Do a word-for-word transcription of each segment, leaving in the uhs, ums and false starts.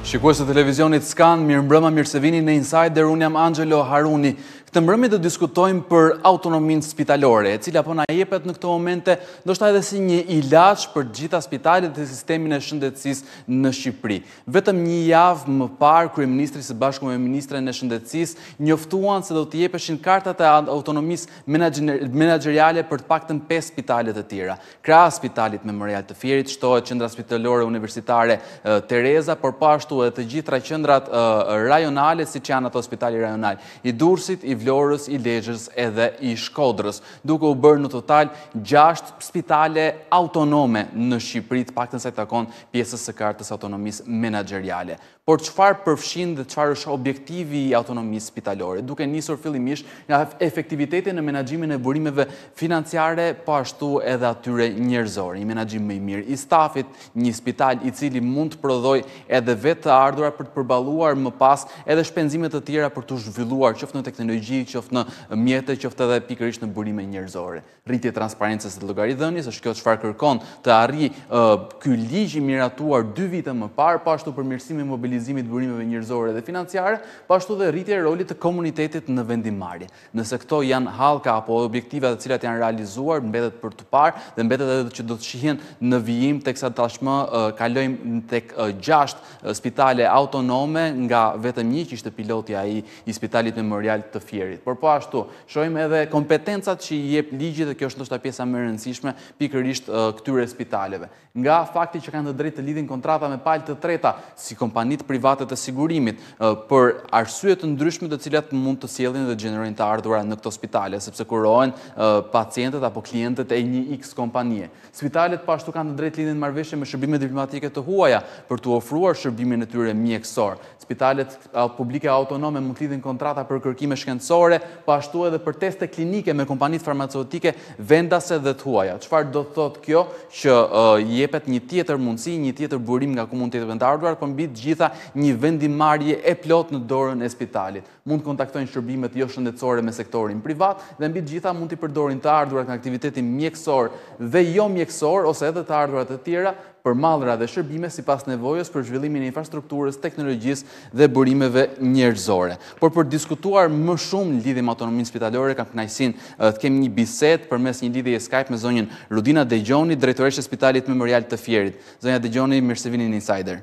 Shikues të televizionit Skan, mirë mbrëma, mirë se vini në Insider, unë jam Angelo Haruni. Këtë mbrëmje do diskutojmë për autonominë spitalore, e cila po na jepet në këto momente, ndoshta edhe si një ilaç për të gjitha spitalet dhe sistemin e shëndetësisë në Shqipëri. Vetëm një javë më parë, kryeministri së bashku me ministren e shëndetësisë njoftuan se do të jepeshin kartat e autonomisë menaxheriale për të paktën pesë spitale të tjera. Krahas Spitalit Memorial të Fierit shtohet Qendra Spitalore Universitare Tereza, por po ashtu edhe të gjitha qendrat rajonale, siç janë ato spitali rajonal i Durrësit, i Vlorës, i Lezhës edhe i Shkodrës, duke u bërë në total gjashtë spitale autonome në Shqipëri, të paktën sa i takon pjesës së kartës autonomisë menaxheriale. Por çfarë përfshin dhe çfarë është objektivi i autonomisë spitalore? Duke nisur fillimisht nga efektiviteti në menaxhimin e burimeve financiare, po ashtu edhe atyre njerëzore, një menaxhim më i mirë i stafit, një spital i cili mund të prodhoj edhe vetë të ardhurat për të përballuar më pas edhe shpenzimet të tjera për të zhvilluar qoftë në teknologji, qoftë në mjete, qoftë edhe pikërisht në burime njerëzore. Rritje transparencës dhe llogaridhënies, është kjo çfarë kërkon të arrijë uh, ky ligj i miratuar dy vite më parë, po ashtu përmirësimi i mobilizimit të burimeve njerëzore dhe financiare, po ashtu dhe rritje e rolit të komunitetit në vendimmarrje. Nëse këto janë hallka apo objektiva të cilat janë realizuar, mbetet për të parë dhe mbetet edhe që do të shihen në vijim, teksa tashmë uh, kalojmë tek uh, gjashtë uh, spitale autonome, nga vetëm një që ishte piloti ai i Spitalit Memorial të Fierit. Por po ashtu, shohim edhe kompetencat që i jep ligji, dhe kjo është ndoshta pjesa më e rëndësishme pikërisht uh, këtyre spitaleve. Nga fakti që kanë të drejtë të lidhin kontrata me palë të treta si kompanitë private të sigurimit uh, për arsye të ndryshme të cilat mund të sjellin dhe gjenerojnë të ardhurat në këto spitale, sepse kurohen uh, pacientët apo klientët e një X kompanie. Spitalet po ashtu kanë të drejtë lidhin marrëveshje me shërbime diplomatike të huaja për të ofruar shërbimin e tyre mjekësor. Spitalet uh, publike autonome mund të lidhin kontrata për kërkime shkencore, po ashtu edhe për teste klinike me kompanitë farmaceutike vendase dhe të huaja. Çfarë do të thotë kjo? Që uh, jepet një tjetër mundësi, një tjetër burim nga ku mund të jetë të ardhurat, por mbi të gjitha një vendimmarrje e plot në dorën e spitalit. Mund të kontaktojnë shërbimet jo shëndetësore me sektorin privat dhe mbi të gjitha mund të përdorin të ardhurat nga aktiviteti mjekësor dhe jo mjekësor ose edhe të ardhurat të tjera për mallra dhe shërbime sipas nevojës për zhvillimin e infrastrukturës, teknologjisë dhe burimeve njerëzore. Por për diskutuar më shumë në lidhje me autonominë spitalore, kam kënaqësinë të kem një bisedë përmes një lidhjeje Skype me zonjën Rudina Dejgjoni, drejtoreshe e Spitalit Memorial të Fierit. Zonja Dejgjoni, mirë se vini në Insider.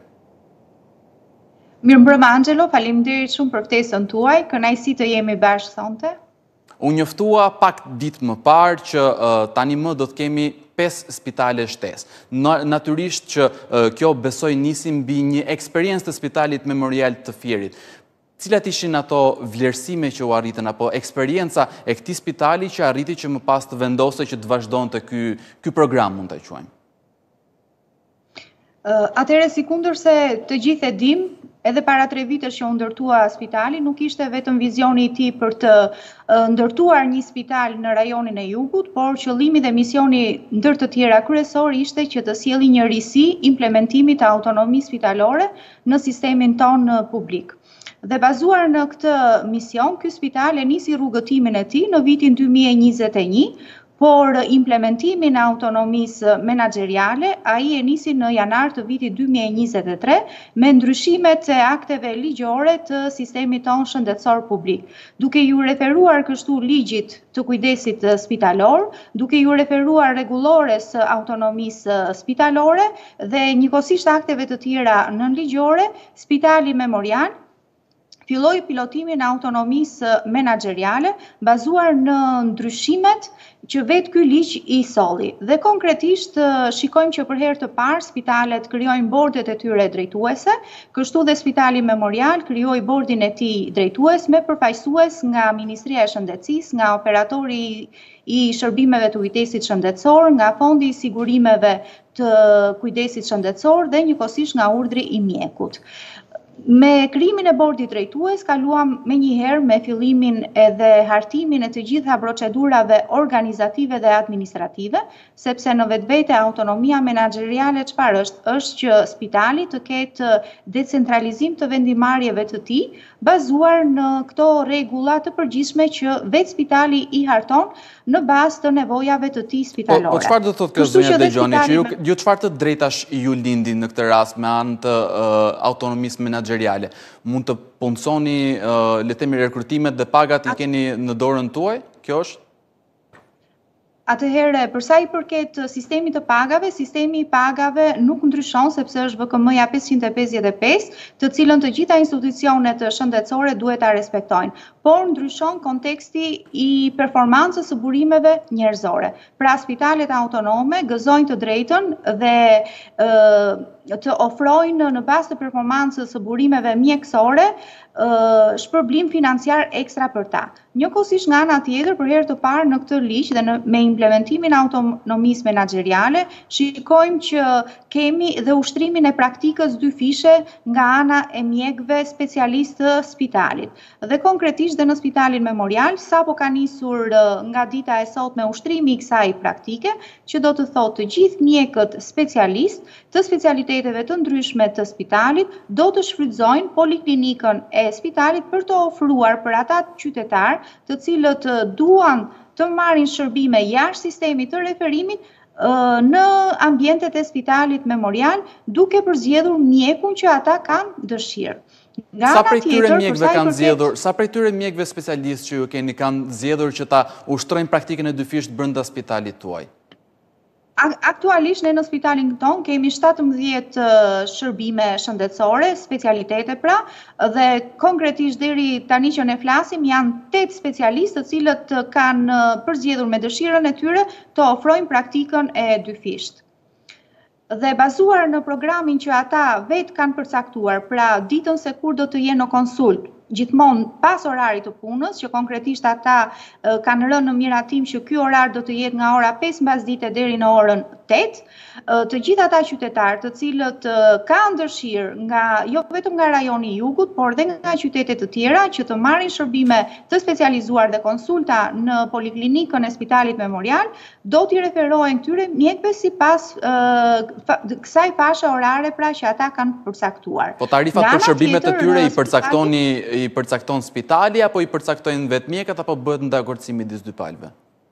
Mirëmbrëma Angelo, faleminderit shumë për ftesën tuaj. Kënaqësi të jemi bashkë sonte. U njoftua pak ditë më parë që uh, tani më do të kemi pesë spitale shtesë. Natyrisht që uh, kjo besoj nisi mbi një eksperiencë të Spitalit Memorial të Fierit. Cilat ishin ato vlerësime që u arritën, apo eksperienca e këtij spitali që arriti që më pas të vendosej që të vazhdonte ky ky program, mund ta quajmë? Uh, Atëherë, sikundër se të gjithë e dim, edhe para tre vitesh që u ndërtua spitali, nuk ishte vetëm vizioni i tij për të uh, ndërtuar një spital në rajonin e Jugut, por qëllimi dhe misioni ndër të tjera kryesor ishte që të sjellë një risi implementimit të autonomisë spitalore në sistemin tonë publik. Dhe bazuar në këtë mision, ky spital e nisi rrugëtimin e tij në vitin dy mijë e njëzet e një, por implementimin e autonomisë menaxheriale ai e nisi në janar të vitit dy mijë e njëzet e tre me ndryshimet e akteve ligjore të sistemit tonë shëndetësor publik, duke ju referuar kështu ligjit të kujdesit spitalor, duke ju referuar rregullores autonomisë spitalore dhe njëkohësisht akteve të tjera nënligjore. Spitali Memorial filloi pilotimin e autonomisë menaxheriale bazuar në ndryshimet që vetë ky ligj i solli. Dhe konkretisht shikojmë që për herë të parë spitalet krijojnë bordet e tyre drejtuese, kështu dhe Spitali Memorial krijoi bordin e tij drejtues me përfaqësues nga Ministria e Shëndetësisë, nga operatori i shërbimeve të kujdesit shëndetësor, nga Fondi i sigurimeve të kujdesit shëndetësor dhe njëkohësisht nga urdhri i mjekut. Me krijimin e bordit drejtues, kaluam me njëherë me fillimin edhe hartimin e të gjitha procedurave organizative dhe administrative, sepse në vetvete autonomia menaxheriale çfarë është? Është që spitali të ketë decentralizim të vendimarrjeve të tij, bazuar në këto rregulla të përgjithshme që vetë spitali i harton në bazë të nevojave të tij spitalore. Po çfarë do të thotë kjo zonja Dëgjoni, që ju ju çfarë të drejtash ju lindin në këtë rast me anë të autonomisë menaxheriale? Mund të punësoni, le të themi, rekrutimet dhe pagat i keni në dorën tuaj? Kjo është? Atëherë, përsa i përket sistemit të pagave, sistemi i pagave nuk ndryshon sepse është V K M-ja pesëqind e pesëdhjetë e pesë, të cilën të gjitha institucionet shëndetësore duhet ta respektojnë, por ndryshon konteksti i performancës së burimeve njerëzore. Pra, spitalet autonome gëzojnë të drejtën dhe ë të ofrojnë në bazë të performancës së burimeve mjekësore shpërblim financiar ekstra për ta. Njëkohësisht nga ana tjetër, për herë të parë në këtë ligj dhe në, me implementimin e autonomisë menaxheriale, shikojmë që kemi dhe ushtrimin e praktikës dy fishe nga ana e mjekëve specialistë të spitalit. Dhe konkretisht dhe në Spitalin Memorial, sapo ka nisur nga dita e sotme ushtrimi i kësaj praktike, që do të thotë të gjithë mjekët specialistë të specialiteteve të ndryshme të spitalit do të shfrytëzojnë poliklinikën e spitalit për të ofruar për ata qytetarë të cilët duan të marrin shërbime jashtë sistemit të referimit në ambientet e Spitalit Memorial, duke përzgjedhur mjekun që ata kanë dëshirë. Sa prej këtyre mjekëve kanë zgjedhur, sa prej këtyre mjekëve specialistë që ju keni kanë zgjedhur që ta ushtrojnë praktikën e dyfisht brenda spitalit tuaj? Aktualisht ne në spitalin ton kemi shtatëmbëdhjetë shërbime shëndetësore, specialitete pra, dhe konkretisht deri tani që ne flasim janë tetë specialistë të cilët kanë përzgjedhur me dëshirën e tyre të ofrojnë praktikën e dyfisht. Dhe bazuar në programin që ata vetë kanë përcaktuar, pra ditën se kur do të jenë në konsult, gjithmonë pas orarit të punës, që konkretisht ata e, kanë rënë në miratim që ky orar do të jetë nga ora pesë mbasdite deri në orën tetë, e, të gjithë ata qytetarë të cilët e, kanë dëshirë nga jo vetëm nga rajoni i Jugut, por edhe nga qytetet të tjera që të marrin shërbime të specializuar dhe konsulta në poliklinikën e Spitalit Memorial, do t'i referohen këtyre mjekëve sipas e, fa, kësaj fashe orare pra që ata kanë përcaktuar. Po tarifat për shërbimet e tyre i përcaktoni i përcakton spitali, apo i përcaktojnë vetë mjekët, apo bëhet ndërkombësimi midis dy palëve?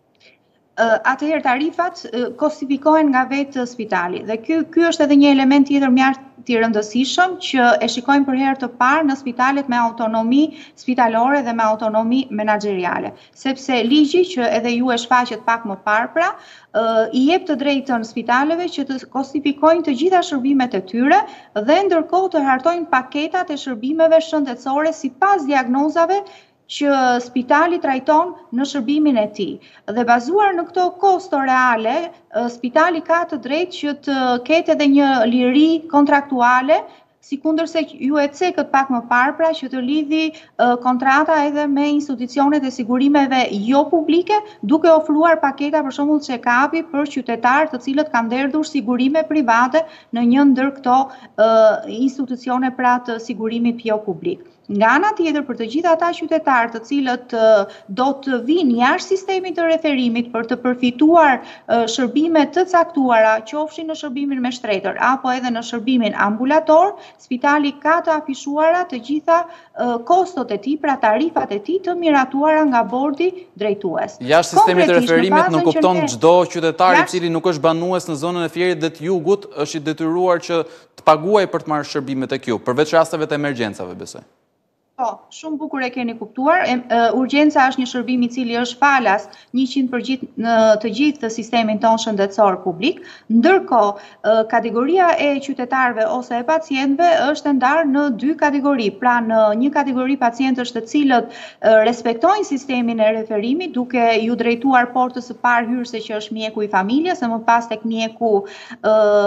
Atëherë tarifat kostifikohen nga vetë spitali. Dhe ky ky është edhe një element tjetër mjaft i rëndësishëm që e shikojmë për herë të parë në spitalet me autonomi spitalore dhe me autonomi menaxheriale. Sepse ligji që edhe ju e shfaqet pak më parë pra, i jep të drejtën spitaleve që të kostifikojnë të gjitha shërbimet e tyre dhe ndërkohë të hartojnë paketat e shërbimeve shëndetësore sipas diagnozave që spitali trajton në shërbimin e tij. Dhe bazuar në këto kosto reale, spitali ka të drejtë që të ketë edhe një liri kontraktuale, sikundërse ju e cekët pak më parë pra që të lidhi uh, kontrata edhe me institucionet e sigurimeve jo publike, duke ofruar paketa për shembull check-upi për qytetarë të cilët kanë derdhur sigurime private në një ndër këto uh, institucione pra të sigurimit jo publik. Nga ana tjetër, për të gjithë ata qytetarë të cilët uh, do të vinë jashtë sistemit të referimit për të përfituar uh, shërbime të caktuara, qofshin në shërbimin me shtretër apo edhe në shërbimin ambulator, spitali ka të afishuara të gjitha uh, kostot e tij, pra tarifat e tij të miratuara nga bordi drejtues. Jashtë sistemit të referimit nuk kupton çdo qytetar i cili nuk është banues në zonën e Fierit dhe të Jugut është i detyruar që të paguajë për të marrë shërbimet e Q, përveç rasteve të emergjencave, besoj. Po, shumë bukur e keni kuptuar. Urgjenca është një shërbim i cili është falas njëqind përgjith në të gjithë të sistemin tonë shëndetësor publik, ndërkohë kategoria e qytetarëve ose e pacientëve është e ndarë në dy kategori. Pra në një kategori pacientësh të cilët respektojnë sistemin e referimit, duke ju drejtuar portës së parë hyrëse që është mjeku i familjes, e më pas tek mjeku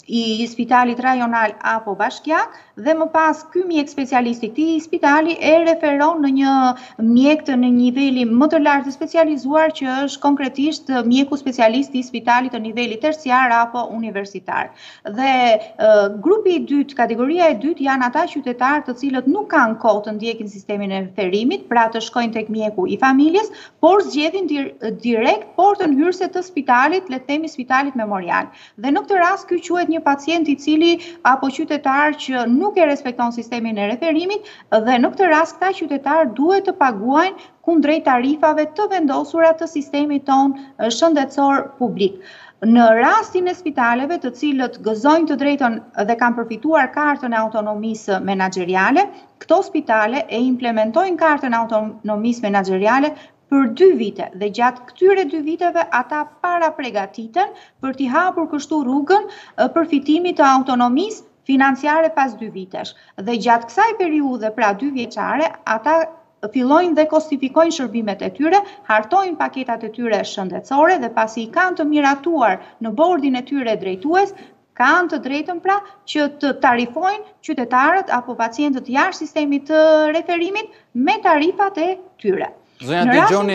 i spitalit rajonal apo bashkiak, dhe më pas ky mjek specialist i këtij spitali e referon në një mjek të në niveli më të lartë të specializuar që është konkretisht mjeku specialist i spitalit të nivelit terciar apo universitar. Dhe uh, grupi i dytë, kategoria e dytë janë ata qytetarë të cilët nuk kanë kohë të ndjekin sistemin e referimit, pra të shkojnë tek mjeku i familjes, por zgjedhin dir direkt portën hyrëse të spitalit, le të themi spitalit memorial. Dhe në këtë rast ky quhet një pacient i cili apo qytetar që nuk e respekton sistemin e referimit dhe në këtë rast këta qytetar duhet të paguajnë kundrejt tarifave të vendosura të sistemit ton shëndetësor publik. Në rastin e spitaleve të cilët gëzojnë të drejtën dhe kanë përfituar kartën e autonomisë menaxheriale, këto spitale e implementojnë kartën e autonomisë menaxheriale për dy vite dhe gjatë këtyre dy viteve ata para pregatiten për t'i hapur kështu rrugën përfitimit të autonomisë financiare pas dy vitesh. Dhe gjatë kësaj periudhe, pra dy vjeçare, ata fillojnë dhe kostifikojnë shërbimet e tyre, hartojnë paketat e tyre shëndetësore dhe pasi i kanë të miratuar në bordin e tyre drejtues, kanë të drejtën pra që të tarifojnë qytetarët apo pacientët jashtë sistemit të referimit me tarifat e tyre. Zonja Dejoni,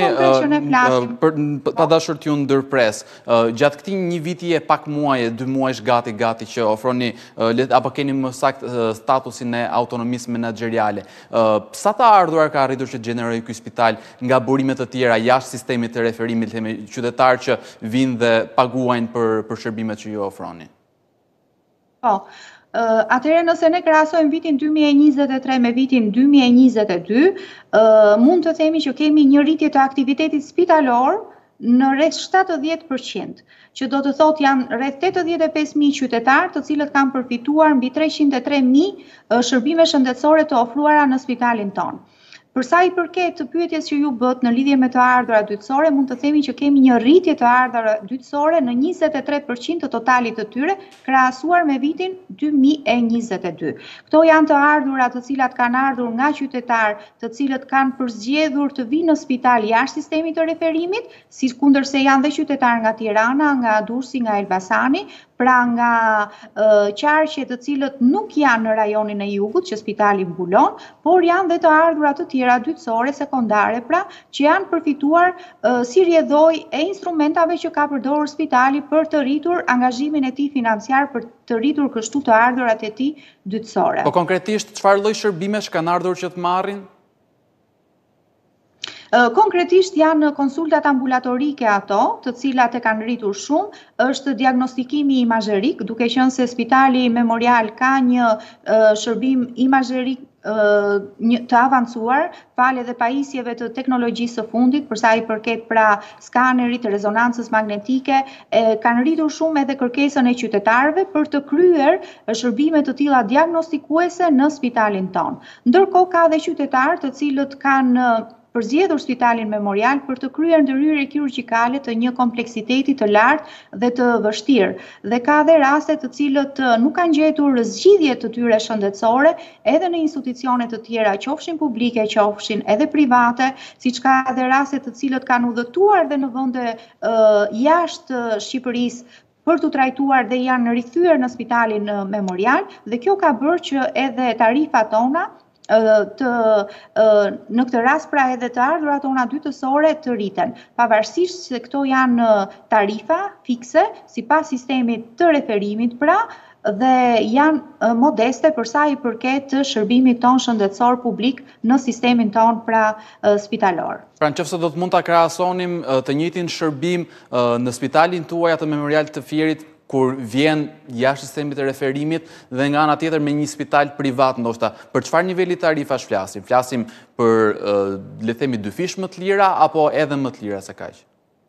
pa dashur t'ju ndërpres, gjatë këtij një viti e pak muaje, dy muajsh gati gati që ofroni apo keni më saktë statusin e autonomisë menaxheriale. Sa të ardhurar ka arritur që gjenerojë ky spital nga burimet të tjera jashtë sistemit të referimit, themi qytetarë që vinë dhe paguajnë për për shërbimet që ju ofroni? Po. Uh, Atëherë nëse ne krahasojmë vitin dy mijë e njëzet e tre me vitin dy mijë e njëzet e dy, uh, mund të themi që kemi një rritje të aktivitetit spitalor në rreth shtatëdhjetë përqind, që do të thotë janë rreth tetëdhjetë e pesë mijë qytetarë të cilët kanë përfituar mbi treqind e tre mijë uh, shërbime shëndetësore të ofruara në spitalin ton. Për sa i përket të pyetjes që ju bët në lidhje me të ardhurat dytësore, mund të themi që kemi një rritje të ardhurat dytësore në njëzet e tre përqind të totalit të tyre, krahasuar me vitin dy mijë e njëzet e dy. Këto janë të ardhurat të cilat kanë ardhur nga qytetarë të cilët kanë përzgjedhur të vinë në spital jashtë sistemit të referimit, si kundërse janë dhe qytetarë nga Tirana, nga Durrësi, nga Elbasani, pra nga uh, qarqe të cilët nuk janë në rajonin e jugut që spitali mbulon, por janë dhe të ardhurat të tjera dytësore, sekondare, pra që janë përfituar uh, si rrjedhoj e instrumentave që ka përdorur spitali për të rritur angazhimin e tij financiar, për të rritur kështu të ardhurat e tij dytësore. Po konkretisht çfarë lloj shërbimesh kanë ardhur që të marrin? Konkretisht janë konsultat ambulatorike ato, të cilat e kanë rritur shumë, është diagnostikimi imazherik, duke qenë se spitali memorial ka një uh, shërbim imazherik uh, një, të avancuar, fal edhe pajisjeve të teknologjisë së fundit, për sa i përket pra skanerit, rezonancës magnetike, e, kanë rritur shumë edhe kërkesën e qytetarëve për të kryer shërbime të tilla diagnostikuese në spitalin ton. Ndërkohë ka dhe qytetarë të cilët kanë përzgjedhur spitalin memorial për të kryer ndërhyrje kirurgjikale të një kompleksiteti të lartë dhe të vështirë. Dhe ka dhe raste të cilët nuk kanë gjetur zgjidhje të tyre shëndetësore edhe në institucione të tjera, qofshin publike, qofshin edhe private, siç ka dhe raste të cilët kanë udhëtuar dhe në vende uh, jashtë Shqipërisë për të trajtuar dhe janë rikthyer në spitalin memorial, dhe kjo ka bërë që edhe tarifat tona të, në këtë rast pra edhe të ardhurat tona dytësore të rriten, pavarësisht se këto janë tarifa fikse sipas sistemit të referimit pra, dhe janë modeste për sa i përket të shërbimit ton shëndetësor publik në sistemin ton pra spitalor. Pra nëse do të mund ta krahasonim të njëjtin shërbim në spitalin tuaj atë memorial të Fierit, kur vjen jashtë sistemit të referimit dhe nga ana tjetër me një spital privat ndoshta, për çfarë niveli tarifash flasim? Flasim për le të themi dy fish më të lira apo edhe më të lira se kaq?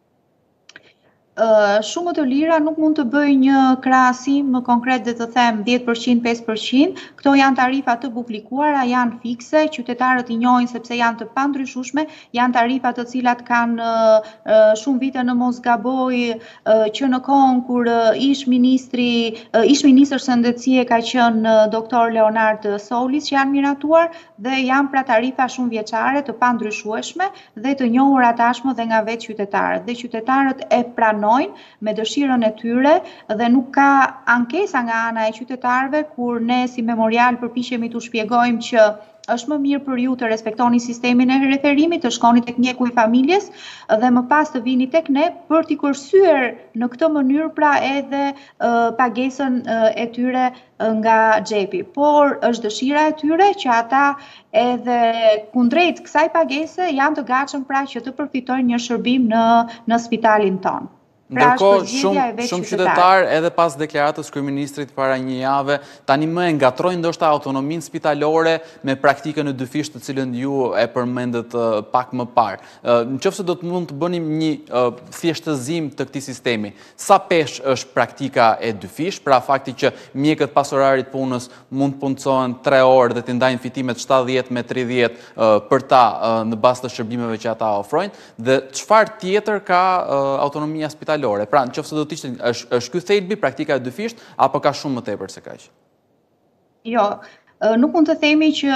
Uh, shumë të lira nuk mund të bëj një krahasim më konkret dhe të them dhjetë përqind, pesë përqind. Këto janë tarifa të publikuara, janë fikse, qytetarët i njohin sepse janë të pandryshueshme, janë tarifa të cilat kanë uh, uh, shumë vite në mos gaboj uh, që në kohën kur uh, ish ministri, uh, ish ministër shëndetësie ka qenë uh, doktor Leonard Solis, që janë miratuar dhe janë pra tarifa shumë vjeçare të pandryshueshme dhe të njohura tashmë dhe nga vetë qytetarët. Dhe qytetarët e pranojnë pranojnë me dëshirën e tyre dhe nuk ka ankesa nga ana e qytetarëve kur ne si Memorial përpiqemi t'u shpjegojmë që është më mirë për ju të respektoni sistemin e referimit, të shkoni tek mjeku i familjes dhe më pas të vini tek ne për t'i kursyer në këtë mënyrë pra edhe uh, pagesën uh, e tyre uh, nga xhepi. Por është dëshira e tyre që ata edhe kundrejt kësaj pagese janë të gatshëm pra që të përfitojnë një shërbim në në spitalin tonë. Ndërkohë, shumë, shumë qytetarë edhe pas deklaratës kryeministrit para një jave, tani më e ngatrojnë ndoshta autonominë spitalore me praktikën e dyfisht të cilën ju e përmendet uh, pak më parë. Uh, në qoftë se do të mund të bënim një uh, thjeshtëzim të këtij sistemi, sa pesh është praktika e dyfisht, pra fakti që mjekët pas orarit punës mund të punësohen tre orë dhe të ndajnë fitimet shtatëdhjetë me tridhjetë uh, për ta uh, në bazë të shërbimeve që ata ofrojnë, dhe çfarë tjetër ka uh, autonomia spitalore? Pra, në qoftë se do të ishte, është, është ky thelbi, praktika e dyfisht, apo ka shumë më tepër se kaq? Jo, nuk mund të themi që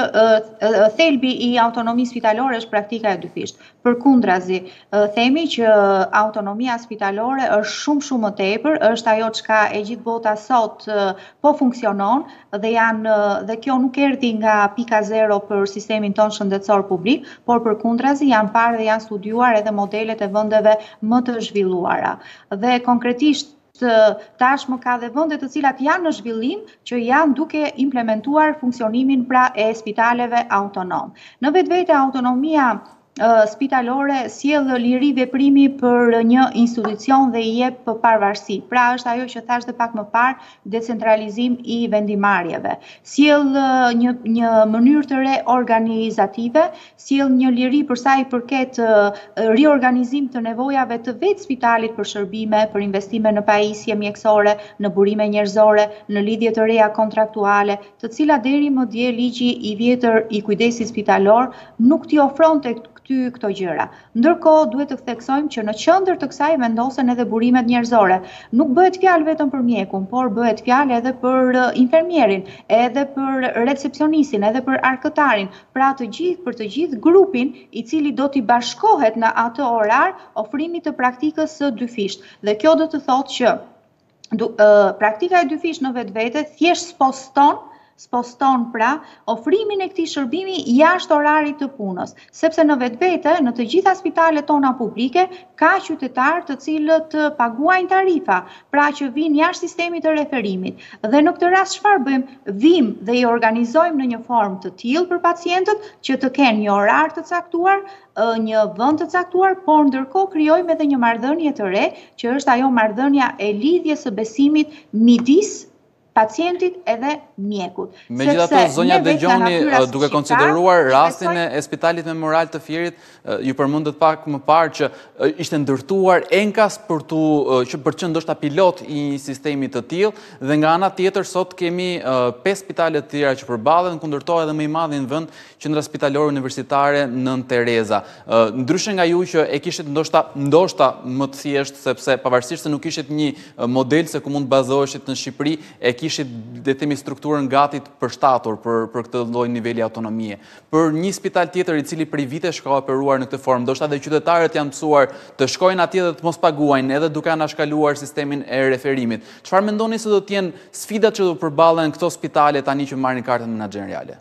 thelbi i autonomisë spitalore është praktika e dyfisht. Përkundrazi, themi që autonomia spitalore është shumë shumë më tepër, është ajo çka e gjithë bota sot po funksionon dhe janë dhe kjo nuk erdhi nga pika zero për sistemin tonë shëndetësor publik, por përkundrazi janë parë dhe janë studiuar edhe modelet e vendeve më të zhvilluara. Dhe konkretisht tashmë ka dhe vende të cilat janë në zhvillim që janë duke implementuar funksionimin pra e spitaleve autonom. Në vetvete autonomia spitalore sjell liri veprimi për një institucion dhe i jep pavarësi. Pra është ajo që thash dhe pak më parë, decentralizim i vendimarrjeve. Sjell një një mënyrë të re organizative, sjell një liri për sa i përket riorganizim të nevojave të vetë spitalit për shërbime, për investime në pajisje mjekësore, në burime njerëzore, në lidhje të reja kontraktuale, të cilat deri më dje ligji i vjetër i kujdesit spitalor nuk t'i ofronte ty këto gjëra. Ndërkohë duhet të theksojmë që në qendër të kësaj vendosen edhe burimet njerëzore. Nuk bëhet fjalë vetëm për mjekun, por bëhet fjalë edhe për infermierin, edhe për recepcionistin, edhe për arkëtarin, pra të gjithë për të gjithë grupin i cili do t'i bashkohet në atë orar ofrimit të praktikës së dyfisht. Dhe kjo do të thotë që du, uh, praktika e dyfisht në vetvete thjesht sposton sposton pra ofrimin e këtij shërbimi jashtë orarit të punës, sepse në vetvete, në të gjitha spitalet tona publike, ka qytetarë të cilët paguajnë tarifa, pra që vinë jashtë sistemit të referimit. Dhe në këtë rast çfarë bëjmë? Vim dhe i organizojmë në një formë të tillë për pacientët që të kenë një orar të caktuar, një vend të caktuar, por ndërkohë krijojmë edhe një marrëdhënie të re, që është ajo marrëdhënia e lidhjes së besimit midis pacientit edhe mjekut. Megjithatë, zonja Dëgjoni, duke konsideruar rastin e spitalit Memorial të Fierit, ju përmendet pak më parë që ishte ndërtuar enkas për tu që për të qenë ndoshta pilot i një sistemi të tillë, dhe nga ana tjetër sot kemi pesë spitale të tjera që përballen, kundërtohet edhe më i madhi në vend qendra spitalore universitare Nën Tereza. Ndryshe nga ju që e kishit ndoshta ndoshta më të thjeshtë, sepse pavarësisht se nuk kishit një model se ku mund bazoheshit në Shqipëri, e kishit dhe themi strukturën gati të përshtatur për për këtë lloj niveli autonomie. Për një spital tjetër i cili prej vitesh ka operuar në këtë formë, ndoshta edhe qytetarët janë mësuar të shkojnë atje dhe të mos paguajnë, edhe duke anashkaluar sistemin e referimit. Çfarë mendoni se do të jenë sfidat që do përballen këto spitale tani që marrin kartën menaxheriale?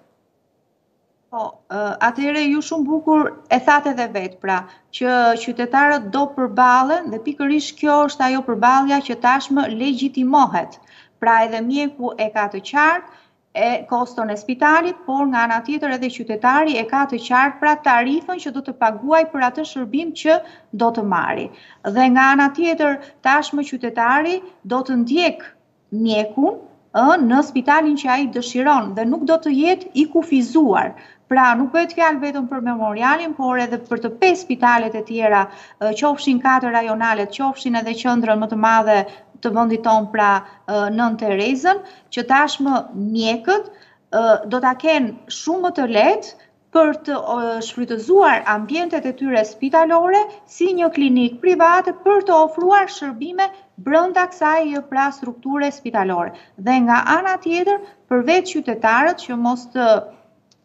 Po, atëherë ju shumë bukur e thatë edhe vetë, pra, që qytetarët do përballen dhe pikërisht kjo është ajo përballja që tashmë legjitimohet. Pra edhe mjeku e ka të qartë e koston e spitalit, por nga ana tjetër edhe qytetari e ka të qartë pra tarifën që do të paguaj për atë shërbim që do të marri. Dhe nga ana tjetër tashmë qytetari do të ndjek mjekun në spitalin që ai dëshiron dhe nuk do të jetë i kufizuar. Pra nuk bëhet fjalë vetëm për Memorialin, por edhe për të pesë spitalet e tjera, qofshin katër rajonalet, qofshin edhe qendrën më të madhe të vendit tonë, pra Nën Terezën, që tashmë mjekët do ta kenë shumë më të lehtë për të shfrytëzuar ambientet e tyre spitalore si një klinikë private për të ofruar shërbime brenda kësaj pra strukture spitalore. Dhe nga ana tjetër, përveç qytetarët që mos të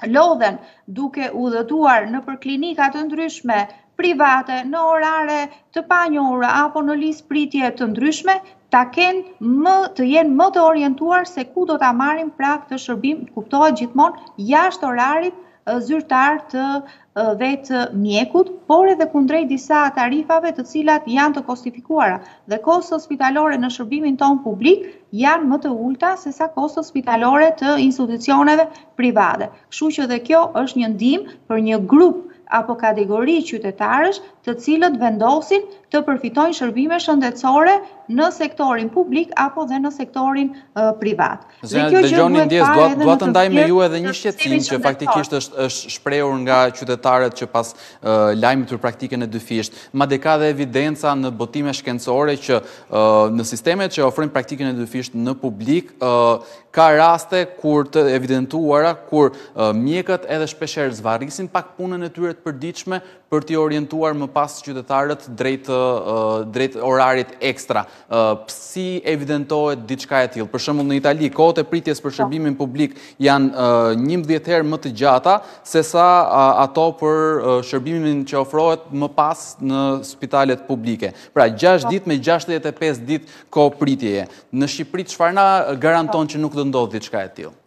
lodhen duke udhëtuar në për klinika të ndryshme private, në orare të panjohura apo në listë pritje të ndryshme, ta kenë më të jenë më të orientuar se ku do ta marrin pra këtë shërbim, kuptohet gjithmonë jashtë orarit zyrtar të vetë mjekut, por edhe kundrejt disa tarifave të cilat janë të kostifikuara dhe kostot spitalore në shërbimin ton publik janë më të ulta se sa kostot spitalore të institucioneve private. Kështu që dhe kjo është një ndihmë për një grup apo kategori qytetarësh të cilët vendosin të përfitojnë shërbime shëndetësore në sektorin publik apo dhe në sektorin uh, privat. Dhe kjo që duhet parë edhe në të ndaj me ju edhe një shqetësim që faktikisht është, është shprehur nga qytetarët që pas uh, lajmit për praktikën e dyfisht. Madje ka dhe evidenca në botime shkencore që uh, në sistemet që ofrojnë praktikën e dyfisht në publik uh, ka raste kur të evidentuara kur uh, mjekët edhe shpeshherë zvarrisin pak punën e tyre të përditshme për t'i orientuar më pas qytetarët drejt, uh, drejt orarit ekstra. Uh, si evidentohet diçka e tillë? Për shembull në Itali, kohët e pritjes për shërbimin publik janë uh, njëmbëdhjetë herë më të gjata se sa uh, ato për uh, shërbimin që ofrohet më pas në spitalet publike. Pra, gjashtë ditë me gjashtëdhjetë e pesë ditë kohë pritjeje. Në Shqipëri çfarë na garanton që nuk do ndodhë diçka e tillë?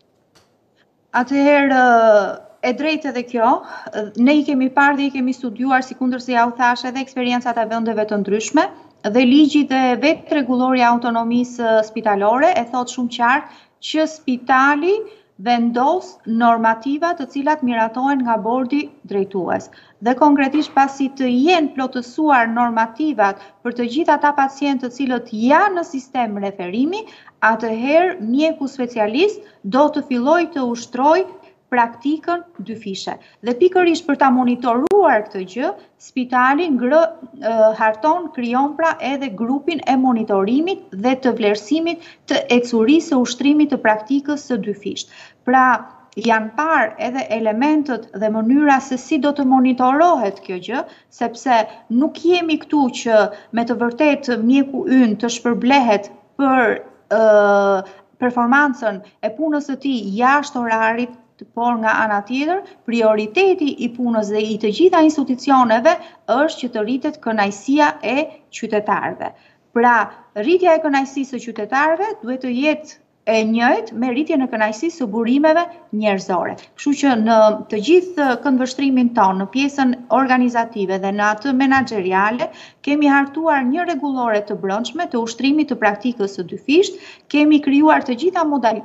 Atëherë e drejtë edhe kjo, ne i kemi parë dhe i kemi studiuar si kundër se ja u thash edhe eksperiencat e vendeve të ndryshme dhe ligji dhe vetë rregullorja e autonomisë spitalore e thot shumë qartë që spitali vendos normativa të cilat miratohen nga bordi drejtues. Dhe konkretisht pasi të jenë plotësuar normativat për të gjithë ata pacientë të cilët janë në sistem referimi, atëherë mjeku specialist do të fillojë të ushtrojë praktikën dyfishe. Dhe pikërisht për ta monitoruar këtë gjë, spitali ngrë e, harton, krijon pra edhe grupin e monitorimit dhe të vlerësimit të ecurisë së ushtrimit të praktikës së dyfisht. Pra, janë parë edhe elementët dhe mënyra se si do të monitorohet kjo gjë, sepse nuk jemi këtu që me të vërtet mjeku ynë të shpërblehet për e, performancën e punës së tij jashtë orarit, por nga ana tjetër, prioriteti i punës dhe i të gjitha institucioneve është që të rritet kënaqësia e qytetarëve. Pra, rritja e kënaqësisë së qytetarëve duhet të jetë e njëjtë me rritjen e kënaqësisë së burimeve njerëzore. Kështu që në të gjithë këndvështrimin tonë, në pjesën organizative dhe në atë menaxheriale, kemi hartuar një rregullore të brendshme të ushtrimit të praktikës së dyfisht, kemi krijuar të gjitha modal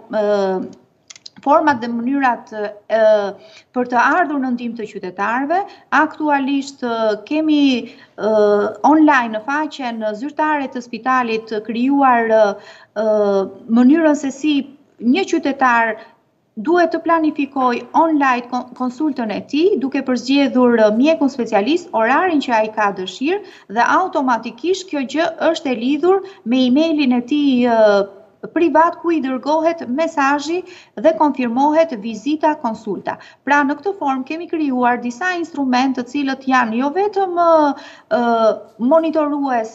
format dhe mënyrat e, për të ardhur në ndihmë të qytetarëve. Aktualisht kemi e, online në faqen zyrtare të spitalit krijuar e, mënyrën se si një qytetar duhet të planifikoj online konsultën e tij, duke përzgjedhur mjekun specialist, orarin që ai ka dëshirë dhe automatikisht kjo gjë është e lidhur me emailin e tij privat ku i dërgohet mesazhi dhe konfirmohet vizita konsulta. Pra në këtë formë kemi krijuar disa instrumente të cilët janë jo vetëm uh, monitorues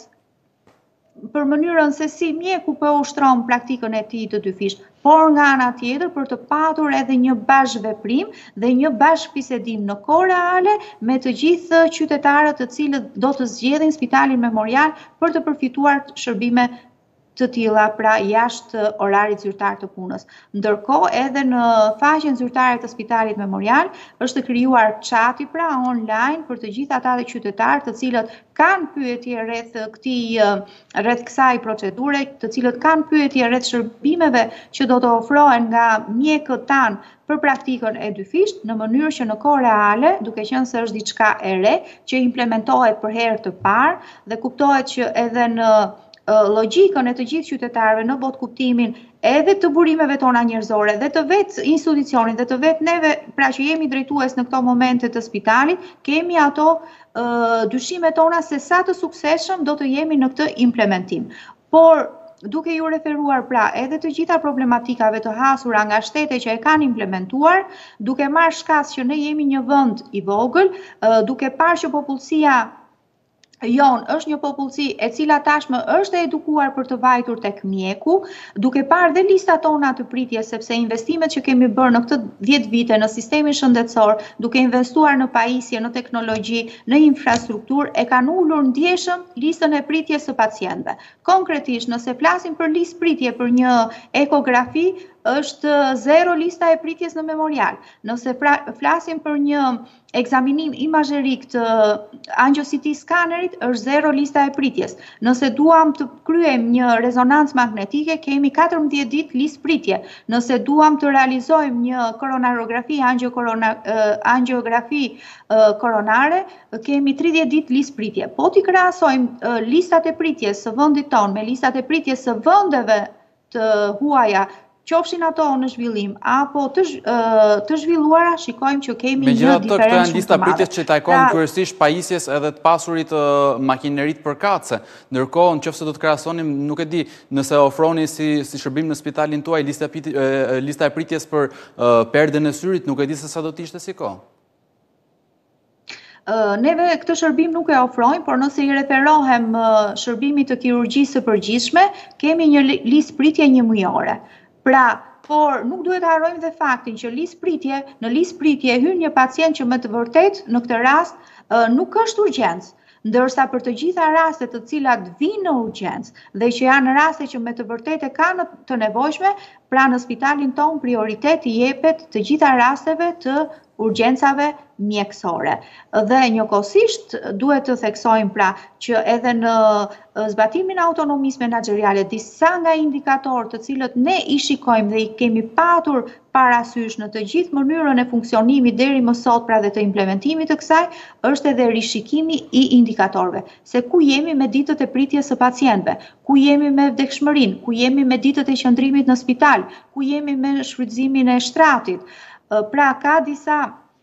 për mënyrën se si mjeku po ushtron praktikën e tij të dyfisht, por nga ana tjetër për të patur edhe një bashkëveprim dhe një bashkëbisedim në kohë reale me të gjithë qytetarët të cilët do të zgjedhin Spitalin Memorial për të përfituar shërbime të tilla, pra jashtë orarit zyrtar të punës. Ndërkohë, edhe në faqen zyrtare të Spitalit Memorial është krijuar chati pra online për të gjithë ata qytetarë të cilët kanë pyetje rreth këtij rreth kësaj procedure, të cilët kanë pyetje rreth shërbimeve që do të ofrohen nga mjekët tanë për praktikën e dyfisht në mënyrë që në kohë reale, duke qenë se është diçka e re që implementohet për herë të parë dhe kuptohet që edhe në logjikën e të gjithë qytetarëve në botë kuptimin edhe të burimeve tona njerëzore dhe të vetë institucionit dhe të vetë neve, pra që jemi drejtues në këto momente të spitalit, kemi ato uh, dyshimet tona se sa të suksesshëm do të jemi në këtë implementim. Por duke ju referuar pra edhe të gjitha problematikave të hasura nga shtete që e kanë implementuar, duke marrë shkas që ne jemi një vend i vogël, uh, duke parë që popullsia jonë është një popullsi e cila tashmë është e edukuar për të vajtur tek mjeku, duke parë dhe listat tona të pritjes, sepse investimet që kemi bërë në këtë dhjetë vite në sistemin shëndetësor, duke investuar në pajisje, në teknologji, në infrastrukturë, e kanë ulur ndjeshëm listën e pritjes së pacientëve. Konkretisht, nëse flasim për listë pritje për një ekografi, është zero lista e pritjes në memorial. Nëse flasim për një ekzaminim imazherik të angio-C T skanerit, është zero lista e pritjes. Nëse duam të kryejmë një rezonancë magnetike, kemi katërmbëdhjetë ditë listë pritje. Nëse duam të realizojmë një koronarografi, angiografi koronare, kemi tridhjetë ditë listë pritje. Po t'i krahasojmë listat e pritjes së vendit tonë me listat e pritjes së vendeve të huaja, qofshin ato në zhvillim apo të, të zhvilluara, shikojmë që kemi një diferencë shumë të madhe. Megjithatë, këto janë lista pritjes që takojnë kryesisht pajisjes edhe të pasurit makinerit përkatëse. Ndërkohë, nëse do të krahasonim, nuk e di, nëse ofroni si, si shërbim në spitalin tuaj lista, lista e pritjes për perdën e syrit, nuk e di se sa do të ishte si kohë. Neve këtë shërbim nuk e ofrojmë, por nëse i referohem shërbimit të kirurgjisë së përgjithshme, kemi një listë pritje një mujore. Pra, por nuk duhet të harrojmë dhe faktin që listë pritje, në listë pritje hyn një pacient që me të vërtet në këtë rast nuk është urgjencë, ndërsa për të gjitha rastet të cilat vinë në urgjencë dhe që janë raste që me të vërtet e kanë të nevojshme, pra në spitalin ton prioritet i jepet të gjitha rasteve të urgjencave mjekësore. Dhe njëkohësisht duhet të theksojmë pra që edhe në zbatimin e autonomisë menaxheriale disa nga indikatorët të cilët ne i shikojmë dhe i kemi patur parasysh në të gjithë mënyrën e funksionimit deri më sot, pra dhe të implementimit të kësaj, është edhe rishikimi i indikatorëve. Se ku jemi me ditët e pritjes së pacientëve, ku jemi me vdekshmërinë, ku jemi me ditët e qëndrimit në spital, ku jemi me shfrytëzimin e shtratit. Pra ka disa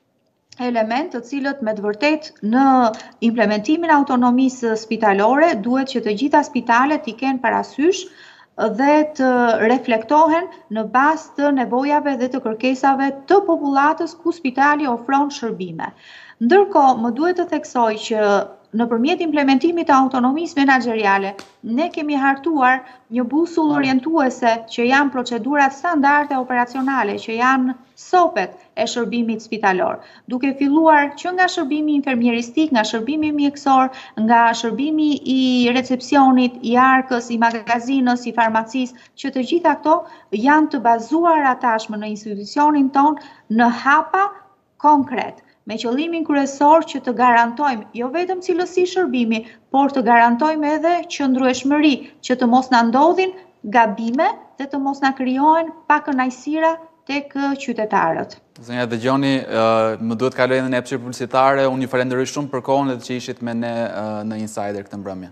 element të cilët me të vërtet në implementimin e autonomisë spitalore duhet që të gjitha spitalet i kenë parasysh dhe të reflektohen në bazë të nevojave dhe të kërkesave të popullatës ku spitali ofron shërbime. Ndërkohë, më duhet të theksoj që nëpërmjet implementimit të autonomisë menaxheriale, ne kemi hartuar një busull orientuese që janë procedurat standarde operacionale, që janë sopet e shërbimit spitalor, duke filluar që nga shërbimi infermieristik, nga shërbimi mjekësor, nga shërbimi i recepcionit, i arkës, i magazinës, i farmacisë, që të gjitha këto janë të bazuara tashmë në institucionin ton në hapa konkret, me qëllimin kryesor që të garantojmë jo vetëm cilësi shërbimi, por të garantojmë edhe qëndrueshmëri, që të mos na ndodhin gabime dhe të mos na krijohen pakënaqësira tek qytetarët. Zonja dëgjoni, më duhet kaloj edhe në epshir publicitare, unë ju falenderoj shumë për kohën edhe që ishit me ne në Insider këtë mbrëmje.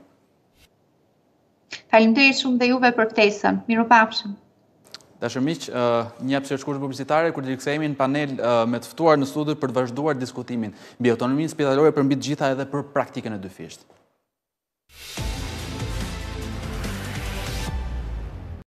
Faleminderit shumë dhe juve për ftesën. Mirupafshim. Dashur miq, një hapësirë shkurtër publicitare kur të rikthehemi në panel me të ftuar në studio për të vazhduar diskutimin mbi autonominë spitalore, për mbi të gjitha edhe për praktikën e dyfishtë.